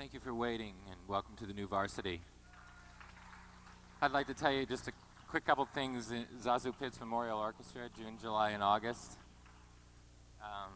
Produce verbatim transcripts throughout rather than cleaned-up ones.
Thank you for waiting, and welcome to the new Varsity. I'd like to tell you just a quick couple things. Zazu Pitts Memorial Orchestra, June, July, and August. Um,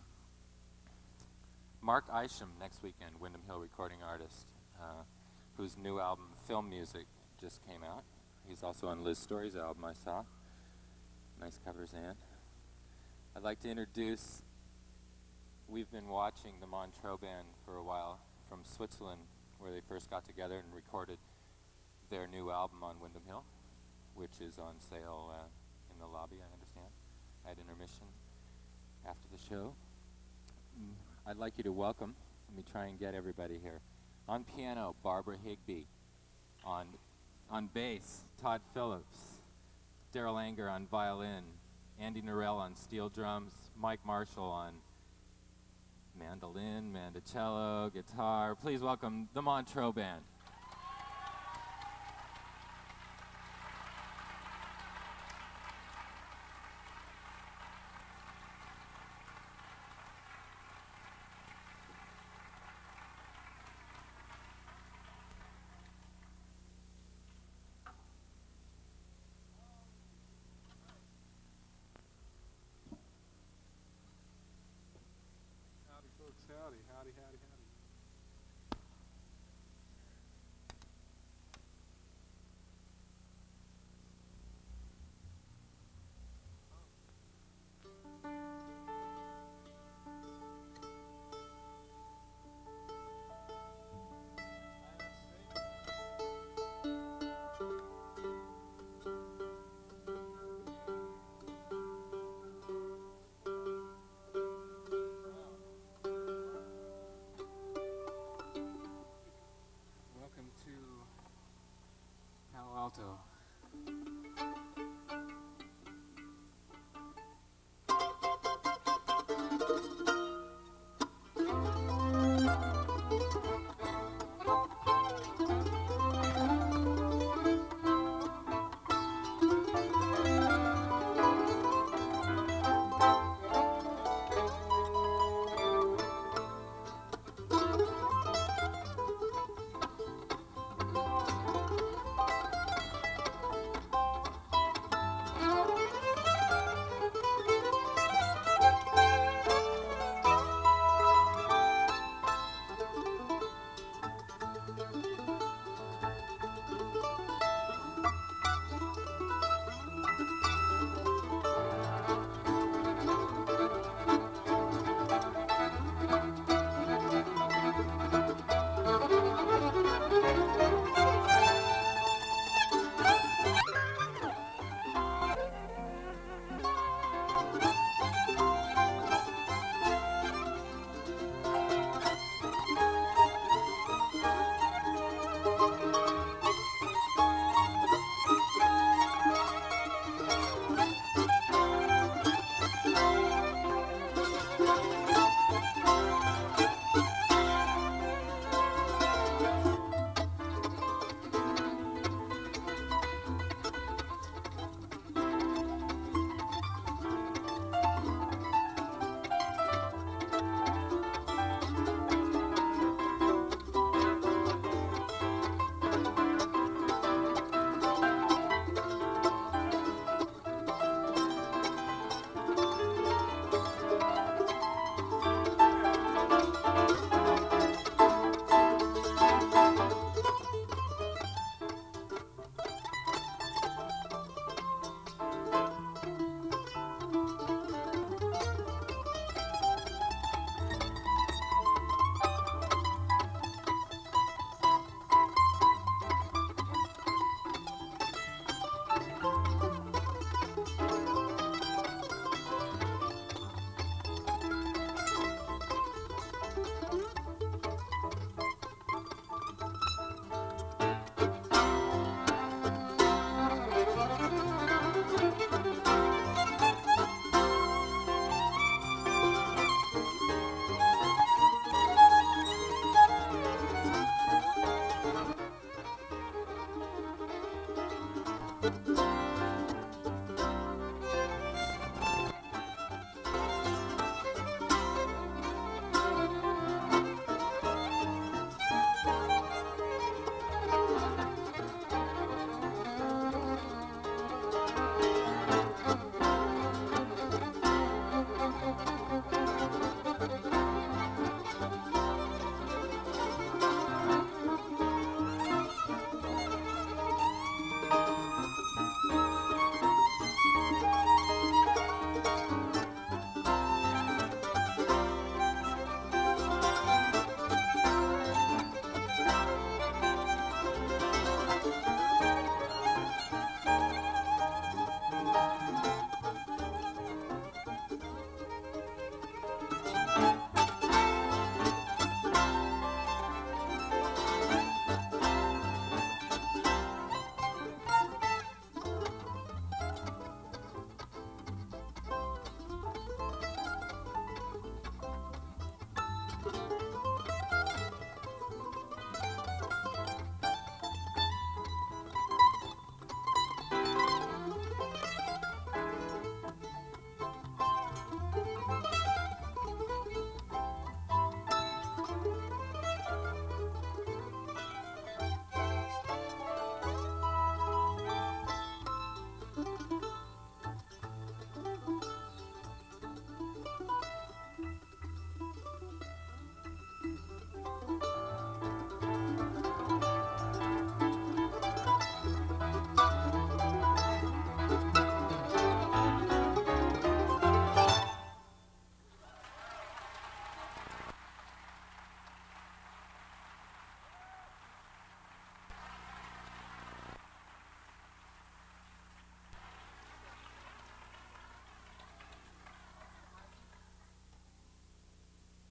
Mark Isham next weekend, Windham Hill recording artist, uh, whose new album, Film Music, just came out. He's also on Liz Story's album, I saw. Nice covers, Ann. I'd like to introduce, we've been watching the Montreux band for a while from Switzerland, where they first got together and recorded their new album on Windham Hill, which is on sale uh, in the lobby, I understand, at intermission after the show. Mm, I'd like you to welcome, let me try and get everybody here. On piano, Barbara Higbie. On, on bass, Todd Phillips. Darol Anger on violin. Andy Narrel on steel drums. Mike Marshall on mandolin, mandocello, guitar. Please welcome the Montreux Band.